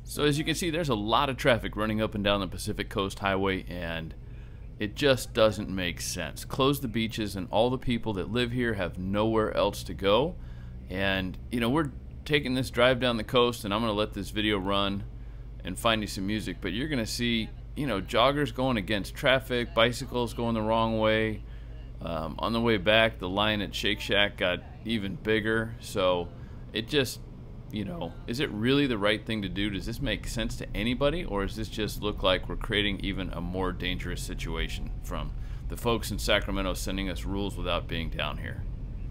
So as you can see, there's a lot of traffic running up and down the Pacific Coast Highway, and it just doesn't make sense. Close the beaches, and all the people that live here have nowhere else to go. And you know, we're taking this drive down the coast, and I'm gonna let this video run and find you some music, but you're gonna see, you know, joggers going against traffic, bicycles going the wrong way. On the way back, the line at Shake Shack got even bigger. So it just, you know, is it really the right thing to do? Does this make sense to anybody, or does this just look like we're creating even a more dangerous situation from the folks in Sacramento sending us rules without being down here?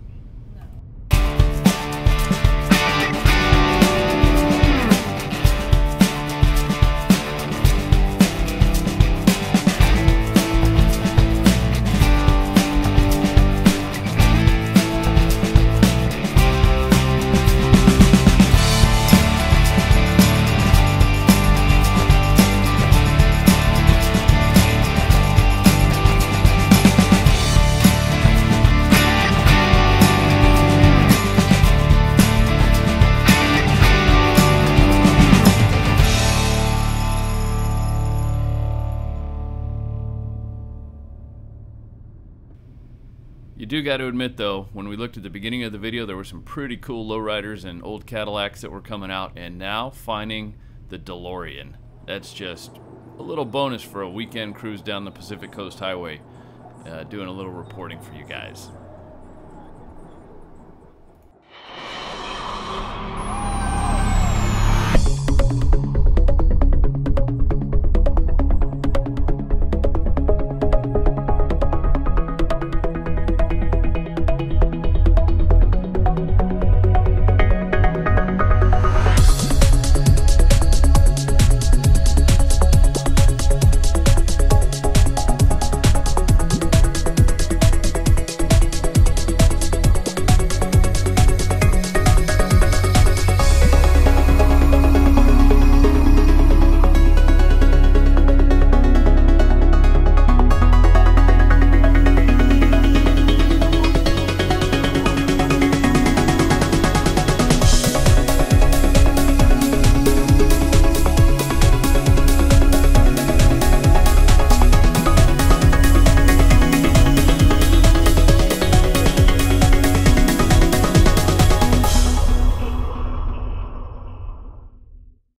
You do got to admit though, when we looked at the beginning of the video, there were some pretty cool lowriders and old Cadillacs that were coming out, and now finding the DeLorean. That's just a little bonus for a weekend cruise down the Pacific Coast Highway, doing a little reporting for you guys.